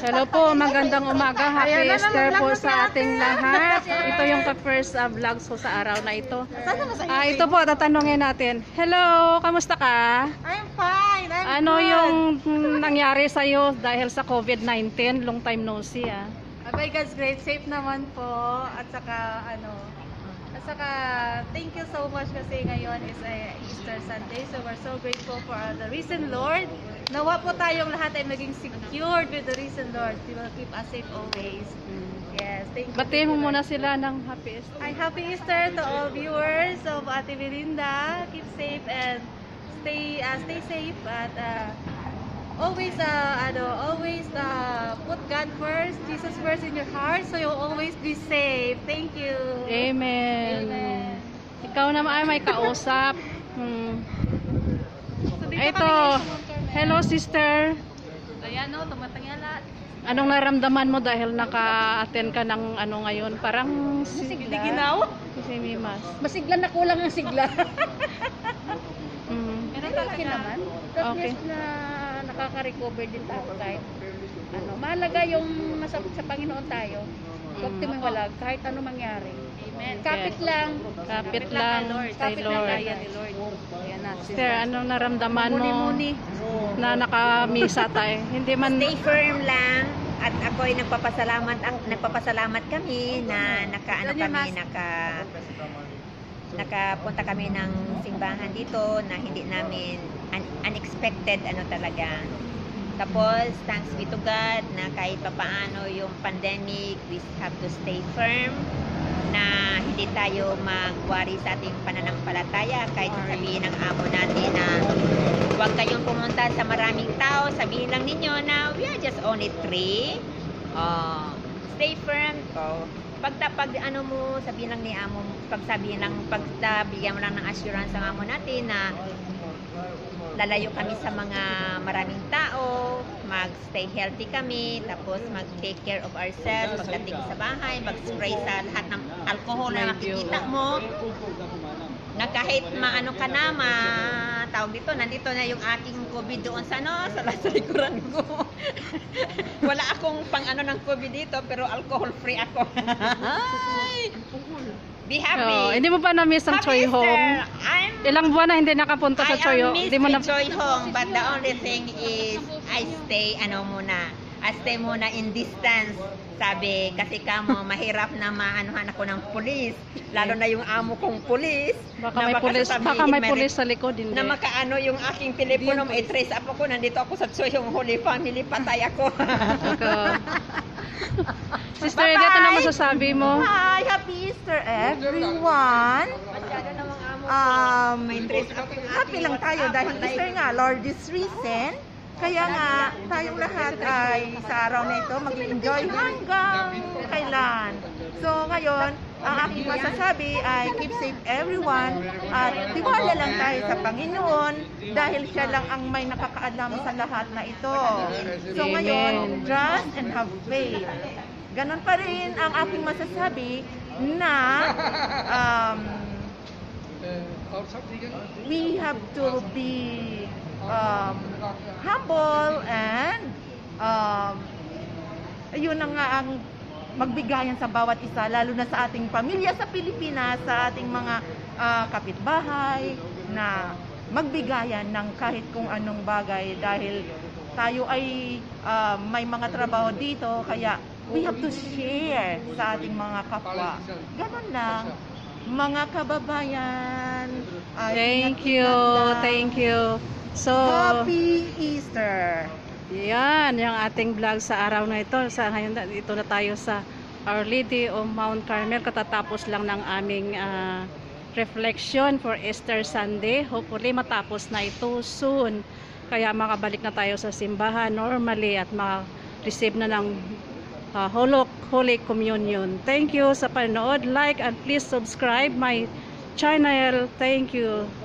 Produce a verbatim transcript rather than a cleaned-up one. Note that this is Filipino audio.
Hello po, magandang umaga. Happy Easter po sa ating lahat. Ito yung ka-first uh, vlogs ko sa araw na ito. Ah, ito po, tatanungin natin. Hello, kamusta ka? I'm fine. I'm Ano good. yung nangyari sa'yo dahil sa COVID nineteen? Long time no see, ah. By God's grace, safe naman po. At saka, ano, at saka, thank you so much kasi ngayon is uh, Easter Sunday. So, we're so grateful for uh, the risen Lord. Nawa po tayong lahat ay maging secured with the risen Lord. He will keep us safe always. Yes, thank you. Batiin mo muna sila ng Happy Easter. Hi, Happy Easter to all viewers of Ate Belinda. Keep safe and stay uh, stay safe at uh, always uh, ano, always uh, put God first, Jesus first in your heart, so you'll always be safe. Thank you. Amen. Amen. Ikaw naman ay may kausap. Hmm. So, dito Ito. kami ngayon sa Mount Carmel. Hello, sister. Ayan o, tumatangyalat. Anong naramdaman mo dahil naka-attend ka ng ano ngayon? Parang Hindi sigla. ginaw. Si Mimas. Masigla na, kulang ang sigla. Mm. Meron Okay talaga. naman. Tapos Okay. na nakaka-recover din tayo kahit ano. Mahalaga yung nasa sa Panginoon tayo. Huwag Mm. timiwalag kahit ano mangyari. Amen. Kapit lang. Kapit lang kay Kapit lang Lord. tayo ni Lord. Ayan na. Sister, anong naramdaman mo Muni-muni. na nakamisa tayo? Hindi man Stay firm lang at ako ay nagpapasalamat ang nagpapasalamat kami na naka ano kami naka nakapunta kami ng simbahan dito na hindi namin un- unexpected ano talaga. Tapos thanks be to God na kahit papaano yung pandemic, we have to stay firm na hindi tayo mag-worry sa ating pananampalataya kahit sabihin ng amo natin na huwag kayong pumunta sa maraming tao, sabihin lang ninyo na we are just only three. Uh, stay firm. Oh. Pag, pag ano mo, sabihin lang ni amo, pag sabihin lang, pag bigyan mo lang ng assurance ang amo natin na lalayo kami sa mga maraming tao, mag-stay healthy kami, tapos mag-take care of ourselves pagdating sa bahay, mag-spray sa lahat ng alcohol na makikita mo, na kahit maano ka na, ma tawag dito, nandito na yung aking COVID doon sa ano, sa sa likuran ko. Wala akong pang ano ng COVID dito, pero alcohol free ako. Be happy. Oh, hindi mo pa na-miss ang Choi Happy Hong? Easter. I'm Ilang buwan na hindi nakapunta sa I Choi am Hong? miss Hindi mo na Choi Hong, but the only thing is I stay ano muna. I stay muna in distance. Sabi, kasi kamo mahirap na maanuhan ako ng pulis. Lalo na yung amo kong pulis. baka na may pulis, sasabihin, baka may may- pulis sa likod hindi. Na makaano yung aking telepono, may trace up ako, nandito ako sa Choi Hong Holy Family, patay ako. Ako. Sister, Bye-bye! dito na masasabi mo. Hi, Happy Easter everyone. Masyado namang amo ko. Um, May trace up yung happy aking lang tayo WhatsApp, dahil patay Easter ko. nga, Lord is risen. Kaya nga, tayong lahat ay sa araw na ito mag-enjoy hanggang kailan. So ngayon, ang aking masasabi ay keep safe everyone at tiwala lang tayo sa Panginoon dahil siya lang ang may nakakaalam sa lahat na ito. So ngayon, trust and have faith. Ganon pa rin ang aking masasabi na um, we have to be um, humble and um, yun na nga ang magbigayan sa bawat isa, lalo na sa ating pamilya sa Pilipinas, sa ating mga uh, kapitbahay, na magbigayan ng kahit kung anong bagay dahil tayo ay uh, may mga trabaho dito, kaya we have to share sa ating mga kapwa. Ganon lang, mga kababayan. Ay, Thank you, ingat-ingat lang. thank you. So, Happy Easter! yan, yung ating vlog sa araw na ito. Sa ngayon, ito na tayo sa Our Lady of Mount Carmel. Katatapos lang ng aming uh, reflection for Easter Sunday. Hopefully, matapos na ito soon. Kaya makabalik na tayo sa simbahan normally at maka-receive na ng uh, Holy, Holy Communion. Thank you sa panonood. Like and please subscribe my channel. Thank you.